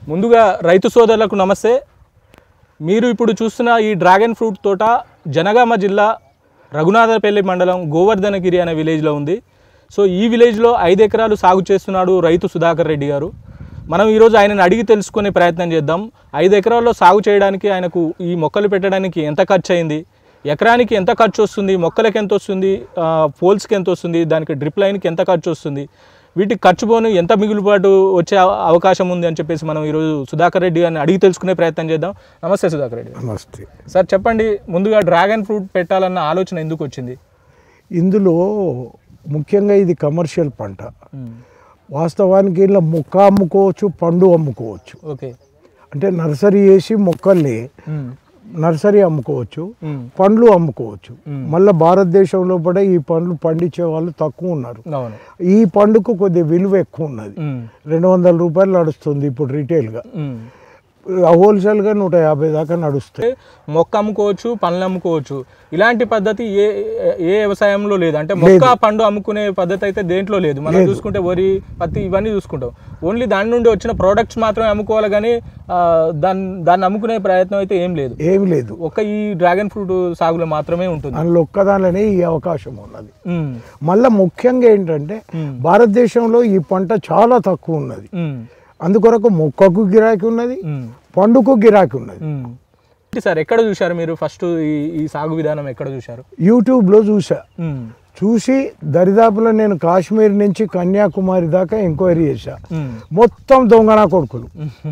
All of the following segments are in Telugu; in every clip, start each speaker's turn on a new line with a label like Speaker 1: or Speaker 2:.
Speaker 1: ముందుగా రైతు సోదరులకు నమస్తే. మీరు ఇప్పుడు చూస్తున్న ఈ డ్రాగన్ ఫ్రూట్ తోట జనగామ జిల్లా రఘునాథపల్లి మండలం గోవర్ధనగిరి అనే విలేజ్లో ఉంది. సో ఈ విలేజ్లో 5 ఎకరాలు సాగు చేస్తున్నాడు రైతు సుధాకర్ రెడ్డి గారు. మనం ఈరోజు ఆయనను అడిగి తెలుసుకునే ప్రయత్నం చేద్దాం. 5 ఎకరాల్లో సాగు చేయడానికి ఆయనకు ఈ మొక్కలు పెట్టడానికి ఎంత ఖర్చు అయింది, ఎకరానికి ఎంత ఖర్చు వస్తుంది, మొక్కలకి ఎంత వస్తుంది, పోల్స్కి ఎంత వస్తుంది, దానికి డ్రిప్ లైన్కి ఎంత ఖర్చు వస్తుంది, వీటికి ఖర్చు పోను ఎంత మిగులుబాటు వచ్చే అవకాశం ఉంది అని చెప్పేసి మనం ఈరోజు సుధాకర్ రెడ్డి గారిని అడిగి తెలుసుకునే ప్రయత్నం చేద్దాం. నమస్తే సుధాకర్ రెడ్డి.
Speaker 2: నమస్తే
Speaker 1: సార్, చెప్పండి, ముందుగా డ్రాగన్ ఫ్రూట్ పెట్టాలన్న ఆలోచన ఎందుకు వచ్చింది?
Speaker 2: ఇందులో ముఖ్యంగా ఇది కమర్షియల్ పంట. వాస్తవానికి ఇలా మొక్క అమ్ముకోవచ్చు, పండు అమ్ముకోవచ్చు.
Speaker 1: ఓకే,
Speaker 2: అంటే నర్సరీ వేసి మొక్కల్ని నర్సరీ అమ్ముకోవచ్చు, పండ్లు అమ్ముకోవచ్చు. మళ్ళీ భారతదేశంలో కూడా ఈ పండ్లు పండించే వాళ్ళు తక్కువ ఉన్నారు. ఈ పండుకు కొద్దిగా విలువ ఎక్కువ ఉన్నది. 200 రూపాయలు నడుస్తుంది ఇప్పుడు రీటైల్గా. హోల్సేల్గా 150 దాకా నడుస్తాయి.
Speaker 1: మొక్క అమ్ముకోవచ్చు, పండ్లు అమ్ముకోవచ్చు. ఇలాంటి పద్ధతి ఏ వ్యవసాయంలో లేదు. అంటే మొక్క పండు అమ్ముకునే పద్ధతి అయితే దేంట్లో లేదు. మనం చూసుకుంటే వరి, పత్తి ఇవన్నీ చూసుకుంటాం. ఓన్లీ దాని నుండి వచ్చిన ప్రోడక్ట్స్ మాత్రమే అమ్ముకోవాలి, కానీ దాన్ని అమ్ముకునే ప్రయత్నం అయితే ఏం లేదు. ఒక్క ఈ డ్రాగన్ ఫ్రూట్ సాగులో మాత్రమే ఉంటుంది.
Speaker 2: అందులో ఒక్కదానిలోనే ఈ అవకాశం ఉన్నది. మళ్ళీ ముఖ్యంగా ఏంటంటే భారతదేశంలో ఈ పంట చాలా తక్కువ ఉన్నది. అందుకొరకు మొక్కకు గిరాకీ ఉన్నది, పండుకు గిరాకీ ఉన్నది.
Speaker 1: సార్, ఎక్కడ చూశారు మీరు ఫస్ట్ ఈ సాగు విధానం? ఎక్కడ చూశారు?
Speaker 2: యూట్యూబ్లో చూసి దరిదాపులో నేను కాశ్మీర్ నుంచి కన్యాకుమారి దాకా ఎంక్వైరీ చేశా. మొత్తం దొంగనా కొడుకులు.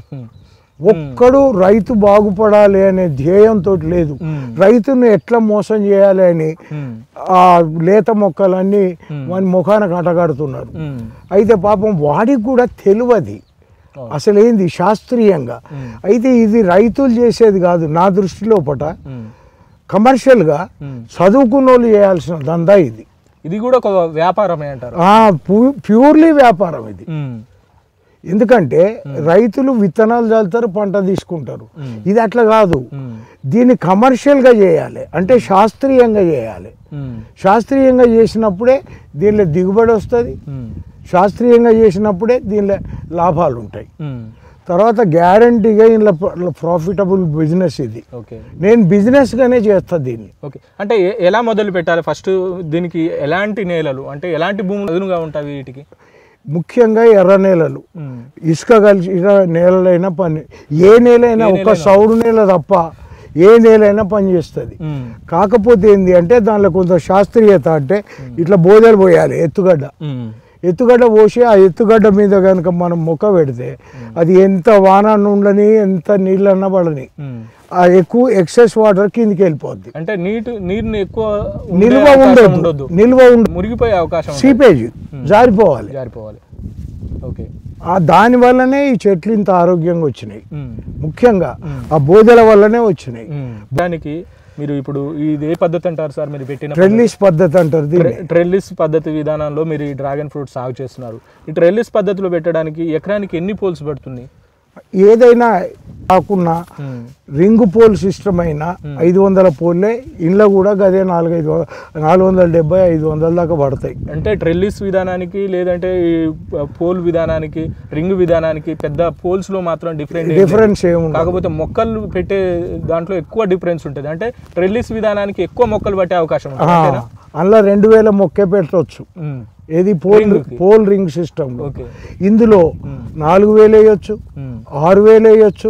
Speaker 2: ఒక్కడు రైతు బాగుపడాలి అనే ధ్యేయంతో లేదు. రైతును ఎట్లా మోసం చేయాలి అని ఆ లేత మొక్కలన్నీ వాని ముఖానికి అటగడుతున్నారు. అయితే పాపం వాడికి కూడా తెలియదు అసలు ఏంది శాస్త్రీయంగా. అయితే ఇది రైతులు చేసేది కాదు నా దృష్టిలో. కమర్షియల్గా చదువుకున్న వాళ్ళు చేయాల్సిన దందా ఇది.
Speaker 1: ఇది కూడా ఒక వ్యాపారమే అంటారు.
Speaker 2: ప్యూర్లీ వ్యాపారం ఇది. ఎందుకంటే రైతులు విత్తనాలు చల్లుతారు, పంట తీసుకుంటారు. ఇది అట్లా కాదు. దీన్ని కమర్షియల్గా చేయాలి, అంటే శాస్త్రీయంగా చేయాలి. శాస్త్రీయంగా చేసినప్పుడే దీనిలో దిగుబడి వస్తుంది. శాస్త్రీయంగా చేసినప్పుడే దీనిలో లాభాలు ఉంటాయి. తర్వాత గ్యారంటీగా ఇందులో ప్రాఫిటబుల్ బిజినెస్ ఇది. నేను బిజినెస్గానే చేస్తాను దీన్ని.
Speaker 1: ఓకే, అంటే ఎలా మొదలు పెట్టాలి? ఫస్ట్ దీనికి ఎలాంటి నేలలు, అంటే ఎలాంటి భూములు అదునుగా ఉంటాయి వీటికి?
Speaker 2: ముఖ్యంగా ఎర్ర నేలలు, ఇసుక కలిసిన నేలలైనా పని, ఏ నేలైనా, ఒక సౌడు నేల తప్ప ఏ నేలైనా పనిచేస్తుంది. కాకపోతే ఏంటి అంటే దానిలో కొంత శాస్త్రీయత. అంటే ఇట్లా బోదెలు పోయాలి, ఎత్తుగడ్డ పోసి ఆ ఎత్తుగడ్డ మీద కనుక మనం మొక్క పెడితే అది ఎంత వాన ఉండని, ఎంత నీళ్ళన్నా పడని, ఆ ఎక్కువ ఎక్సెస్ వాటర్ కిందికి వెళ్ళిపోద్ది.
Speaker 1: అంటే నీరుని ఎక్కువ
Speaker 2: నిల్వ ఉండదు,
Speaker 1: మురిగిపోయే అవకాశం,
Speaker 2: సీపేజ్ జారిపోవాలి.
Speaker 1: ఓకే,
Speaker 2: దాని వల్లనే ఈ చెట్లు ఇంత ఆరోగ్యంగా వచ్చినాయి. ముఖ్యంగా ఆ బోదెల వల్లనే వచ్చినాయి.
Speaker 1: దానికి మీరు ఇప్పుడు ఇది ఏ పద్ధతి అంటారు సార్? మీరు పెట్టిన
Speaker 2: ట్రెల్లిస్ పద్ధతి అంటారు.
Speaker 1: ట్రెల్లిస్ పద్ధతి విధానంలో మీరు ఈ డ్రాగన్ ఫ్రూట్ సాగు చేస్తున్నారు. ఈ ట్రెల్లిస్ పద్ధతిలో పెట్టడానికి ఎకరానికి ఎన్ని పోల్స్ పడుతుంది?
Speaker 2: ఏదైనా కాకుండా రింగ్ పోల్ సిస్టమ్ అయినా 500 పోల్లే. ఇంట్లో కూడా గదే 470, 500 దాకా పడతాయి.
Speaker 1: అంటే ట్రెల్లిస్ విధానానికి లేదంటే పోల్ విధానానికి, రింగ్ విధానానికి పెద్ద పోల్స్ లో మాత్రం డిఫరెన్స్
Speaker 2: ఏముంది.
Speaker 1: కాకపోతే మొక్కలు పెట్టే దాంట్లో ఎక్కువ డిఫరెన్స్ ఉంటుంది. అంటే ట్రెల్లిస్ విధానానికి ఎక్కువ మొక్కలు పట్టే అవకాశం ఉంటుంది.
Speaker 2: అందులో 2000 మొక్కే పెట్టవచ్చు. ఏది పోల్ రింగ్ సిస్టమ్. ఇందులో 4000 వేయచ్చు, 6000 వేయచ్చు,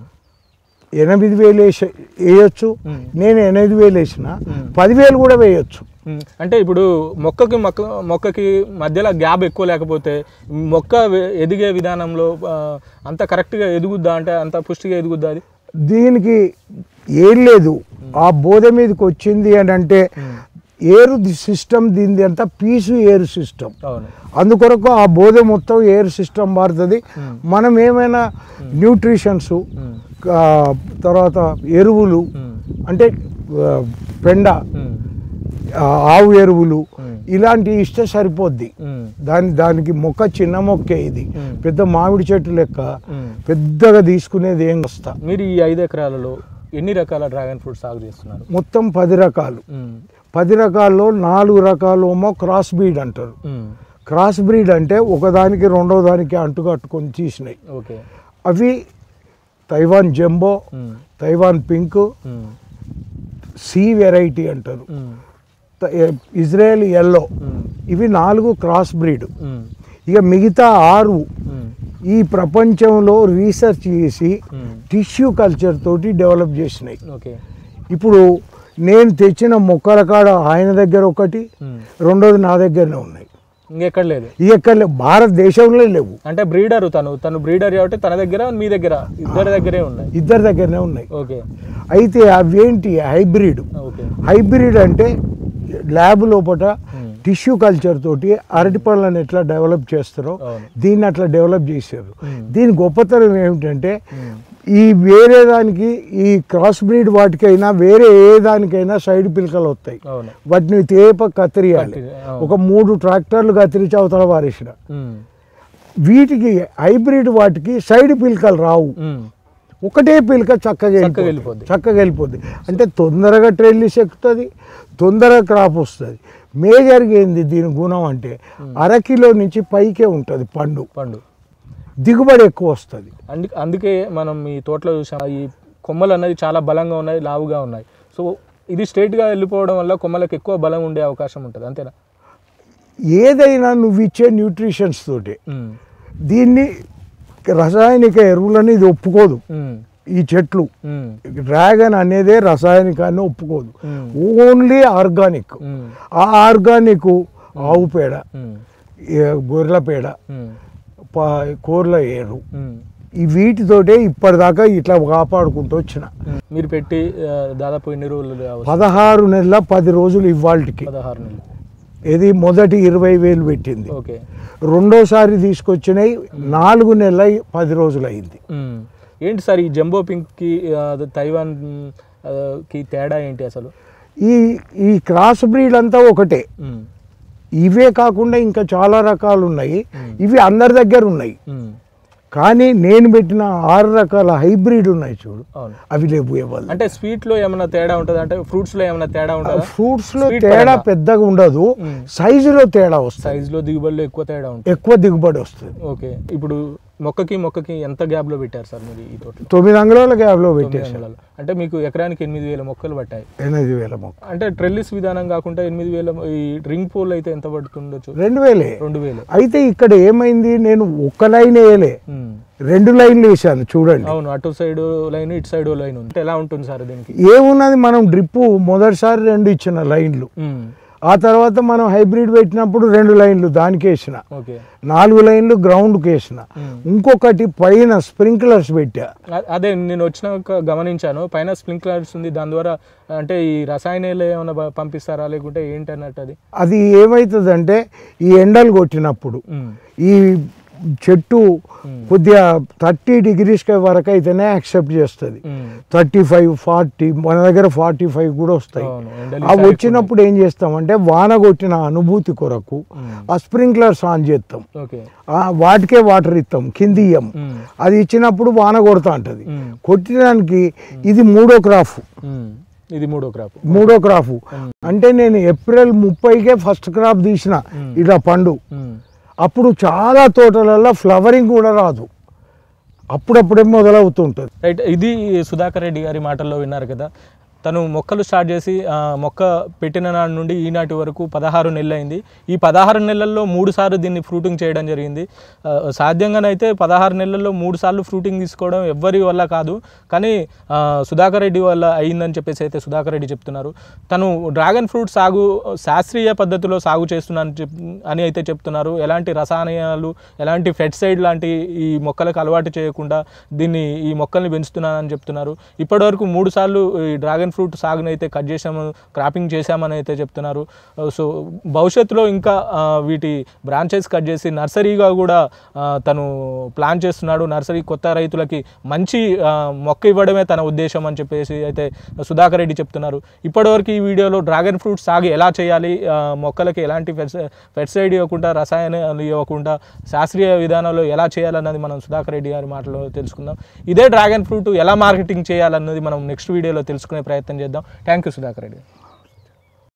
Speaker 2: 8000 వేయచ్చు. నేను 8000 వేసిన, 10,000 కూడా వేయచ్చు.
Speaker 1: అంటే ఇప్పుడు మొక్కకి మధ్యలో గ్యాప్ ఎక్కువ లేకపోతే మొక్క ఎదిగే విధానంలో అంత కరెక్ట్గా ఎదుగుద్దా? అంటే అంత పుష్టిగా ఎదుగుద్దా? అది
Speaker 2: దీనికి ఏం లేదు. ఆ బోధ మీదకి వచ్చింది అని అంటే ఏరు సిస్టమ్, దీనిది అంతా పీసు ఏరు సిస్టమ్. అందుకొరకు ఆ బోధ మొత్తం ఏరు సిస్టమ్ మారుతుంది. మనం ఏమైనా న్యూట్రిషన్స్, తర్వాత ఎరువులు అంటే పెండ, ఆవు ఎరువులు ఇలాంటివి ఇస్తే సరిపోద్ది. దానికి మొక్క చిన్న మొక్కే. ఇది పెద్ద మామిడి చెట్టు లెక్క పెద్దగా తీసుకునేది ఏం వస్తా.
Speaker 1: మీరు ఈ 5 ఎకరాలలో ఎన్ని రకాల డ్రాగన్ ఫ్రూట్ సాగు చేస్తున్నారు?
Speaker 2: మొత్తం 10 రకాలు. 10 రకాల్లో 4 రకాలు ఏమో క్రాస్ బ్రీడ్ అంటారు. క్రాస్ బ్రీడ్ అంటే ఒకదానికి రెండో దానికి అంటుకట్టుకొని తీసినాయి. అవి Taiwan jumbo, Taiwan pink, C variety అంటారు, ఇజ్రాయెల్ ఎల్లో, ఇవి 4 క్రాస్ బ్రీడ్. ఇక మిగతా 6 ఈ ప్రపంచంలో రీసెర్చ్ చేసి టిష్యూ కల్చర్ తోటి డెవలప్ చేసినాయి. ఇప్పుడు నేను తెచ్చిన మొక్కల కాడ ఆయన దగ్గర ఒకటి, రెండోది నా దగ్గరనే ఉన్నాయి.
Speaker 1: ఇంకెక్కడ లేదు,
Speaker 2: ఎక్కడ లేవు, భారతదేశంలో లేవు.
Speaker 1: అంటే బ్రీడర్ తను బ్రీడర్ కాబట్టి తన దగ్గర మీ దగ్గర ఇద్దరి
Speaker 2: దగ్గరనే ఉన్నాయి.
Speaker 1: ఓకే.
Speaker 2: అయితే అవేంటి హైబ్రిడ్. హైబ్రిడ్ అంటే ల్యాబ్ లోపల టిష్యూ కల్చర్ తోటి అరటి పళ్ళని ఎట్లా డెవలప్ చేస్తారో దీన్ని అట్లా డెవలప్ చేశారు. దీని గొప్పతనం ఏమిటంటే ఈ వేరే దానికి ఈ క్రాస్ బ్రీడ్ వాటికైనా వేరే ఏ దానికైనా సైడ్ పిలకలు వస్తాయి. వాటిని తేప కత్తిరియాలి. ఒక 3 ట్రాక్టర్లు కత్తిరించి అవతల వారేసిన. వీటికి హైబ్రిడ్ వాటికి సైడ్ పిలకలు రావు. ఒకటే పిలక చక్కగా వెళ్ళిపోద్ది. అంటే తొందరగా ట్రెల్లిస్ ఎక్కుతుంది, తొందరగా క్రాప్ వస్తుంది. మేజర్గా ఏంది దీని గుణం అంటే 1/2 కిలో నుంచి పైకే ఉంటుంది పండు, దిగుబడి ఎక్కువ వస్తుంది.
Speaker 1: అందుకే మనం ఈ తోటలో చూసాం, ఈ కొమ్మలు అన్నది చాలా బలంగా ఉన్నాయి, లావుగా ఉన్నాయి. సో ఇది స్ట్రైట్గా వెళ్ళిపోవడం వల్ల కొమ్మలకు ఎక్కువ బలం ఉండే అవకాశం ఉంటుంది, అంతేనా?
Speaker 2: ఏదైనా నువ్వు ఇచ్చే న్యూట్రిషన్స్ తోటి దీన్ని రసాయనిక ఎరువులని ఇది ఒప్పుకోదు. ఈ చెట్లు డ్రాగన్ అనేదే రసాయనికాన్ని ఒప్పుకోదు, ఓన్లీ ఆర్గానిక్. ఆ ఆర్గానిక్ ఆవు పేడ, గొర్రెల పేడ, కూరల ఏరు, ఈ వీటితోటే ఇప్పటిదాకా ఇట్లా కాపాడుకుంటూ వచ్చిన.
Speaker 1: మీరు పెట్టి దాదాపు ఎన్ని రోజులు?
Speaker 2: 16 నెలల 10 రోజులు ఇవాళకి.
Speaker 1: 16 నెలలు.
Speaker 2: ఇది మొదటి 20,000 పెట్టింది. రెండోసారి తీసుకొచ్చినాయి 4 నెలల 10 రోజులు అయింది.
Speaker 1: ఏంటి సార్ ఈ జంబో పింక్ కి తైవాన్ కి తేడా ఏంటి అసలు?
Speaker 2: ఈ క్రాస్ బ్రీడ్ అంతా ఒకటే. ఇవే కాకుండా ఇంకా చాలా రకాలు ఉన్నాయి. ఇవి అందరి దగ్గర ఉన్నాయి. కానీ నేను పెట్టిన 6 రకాల హైబ్రిడ్ ఉన్నాయి చూడు, అవి లేవు.
Speaker 1: అంటే స్వీట్ లో ఏమైనా తేడా ఉంటుంది? అంటే ఫ్రూట్స్ లో ఏమైనా తేడా ఉంటుంది?
Speaker 2: ఫ్రూట్స్ లో తేడా పెద్దగా ఉండదు, సైజులో తేడా వస్తుంది.
Speaker 1: సైజులో దిగుబడిలో ఎక్కువ తేడా ఉంటుంది,
Speaker 2: ఎక్కువ దిగుబడి వస్తుంది.
Speaker 1: ఓకే. ఇప్పుడు మొక్కకి ఎంత గ్యాప్ లో పెట్టారు సార్ మీరు ఈ తోటలో?
Speaker 2: 9 అంగుళాల గ్యాప్ లో పెట్టారు.
Speaker 1: అంటే మీకు ఎకరానికి 8,000 మొక్కలు పట్టాయి.
Speaker 2: 8,000 మొక్కలు.
Speaker 1: అంటే ట్రెల్లిస్ విధానం కాకుండా 8,000. ఈ రింగ్ పోల్ అయితే ఎంత పడుతుండొచ్చు?
Speaker 2: 2,000. అయితే ఇక్కడ ఏమైంది, నేను ఒక్క లైన్ వేయలే, 2 లైన్లు వేసాను చూడండి.
Speaker 1: అవును, అటు సైడ్ లైన్ ఇటు సైడ్ లైన్ ఉంది. ఎలా ఉంటుంది సార్ దీనికి?
Speaker 2: ఏమున్నది, మనం డ్రిప్ మొదటిసారి 2 ఇచ్చిన లైన్లు, ఆ తర్వాత మనం హైబ్రిడ్ పెట్టినప్పుడు 2 లైన్లు దానికి వేసిన, 4 లైన్లు గ్రౌండ్కి వేసిన, ఇంకొకటి పైన స్ప్రింక్లర్స్ పెట్టా.
Speaker 1: అదే నేను వచ్చినాక గమనించాను, పైన స్ప్రింక్లర్స్ ఉంది. దాని ద్వారా అంటే ఈ రసాయనాలు ఏమైనా పంపిస్తారా లేకుంటే ఏంటి అన్నట్టు? అది
Speaker 2: ఏమవుతుందంటే ఈ ఎండలు కొట్టినప్పుడు ఈ చెట్టు కొద్దిగా 30 degrees వరకు అయితేనే యాక్సెప్ట్ చేస్తుంది. 35, 40, మన దగ్గర 45 కూడా వస్తాయి. అవి వచ్చినప్పుడు ఏం చేస్తామంటే వాన కొట్టిన అనుభూతి కొరకు ఆ స్ప్రింక్లర్స్ ఆన్ చేస్తాం, వాటికే వాటర్ ఇస్తాం, కింది ఇయ్యం. అది ఇచ్చినప్పుడు వాన కొడతా ఉంటుంది. కొట్టడానికి ఇది మూడో క్రాప్. అంటే నేను ఏప్రిల్ 30కే ఫస్ట్ క్రాప్ తీసిన ఇలా పండు. అప్పుడు చాలా తోటలలో ఫ్లవరింగ్ కూడా రాదు, అప్పుడప్పుడే మొదలవుతుంటుంది.
Speaker 1: రైట్, ఇది సుధాకర్ రెడ్డి గారి మాటల్లో విన్నారు కదా. తను మొక్కలు స్టార్ట్ చేసి మొక్క పెట్టిన నాటి నుండి ఈనాటి వరకు 16 నెలలు అయింది. ఈ 16 నెలల్లో 3 సార్లు దీన్ని ఫ్రూటింగ్ చేయడం జరిగింది. సాధ్యంగానైతే 16 నెలల్లో 3 సార్లు ఫ్రూటింగ్ తీసుకోవడం ఎవ్వరి వల్ల కాదు, కానీ సుధాకర్ రెడ్డి వల్ల అయిందని చెప్పేసి అయితే సుధాకర్ రెడ్డి చెప్తున్నారు. తను డ్రాగన్ ఫ్రూట్ సాగు శాస్త్రీయ పద్ధతిలో సాగు చేస్తున్నాను అని అయితే చెప్తున్నారు. ఎలాంటి రసాయనాలు, ఎలాంటి ఫెర్టిసైడ్ లాంటి ఈ మొక్కలకు అలవాటు చేయకుండా ఈ మొక్కల్ని పెంచుతున్నానని చెప్తున్నారు. ఇప్పటివరకు 3 సార్లు ఈ డ్రాగన్ ఫ్రూట్ సాగుని అయితే కట్ చేసాము, క్రాపింగ్ చేసామని అయితే చెప్తున్నారు. సో భవిష్యత్తులో ఇంకా వీటి బ్రాంచెస్ కట్ చేసి నర్సరీగా కూడా తను ప్లాన్ చేస్తున్నాడు. నర్సరీ కొత్త రైతులకి మంచి మొక్క ఇవ్వడమే తన ఉద్దేశం అని చెప్పేసి అయితే సుధాకర్ రెడ్డి చెప్తున్నారు. ఇప్పటివరకు ఈ వీడియోలో డ్రాగన్ ఫ్రూట్ సాగు ఎలా చేయాలి, మొక్కలకి ఎలాంటి ఫెర్టిసైడ్ ఇవ్వకుండా, రసాయనాలు ఇవ్వకుండా శాస్త్రీయ విధానంలో ఎలా చేయాలన్నది మనం సుధాకర్ రెడ్డి గారి మాటలో తెలుసుకుందాం. ఇదే డ్రాగన్ ఫ్రూట్ ఎలా మార్కెటింగ్ చేయాలన్నది మనం నెక్స్ట్ వీడియోలో తెలుసుకునే ప్రయత్నం చేద్దాం. Thank you Sudhakar Reddy.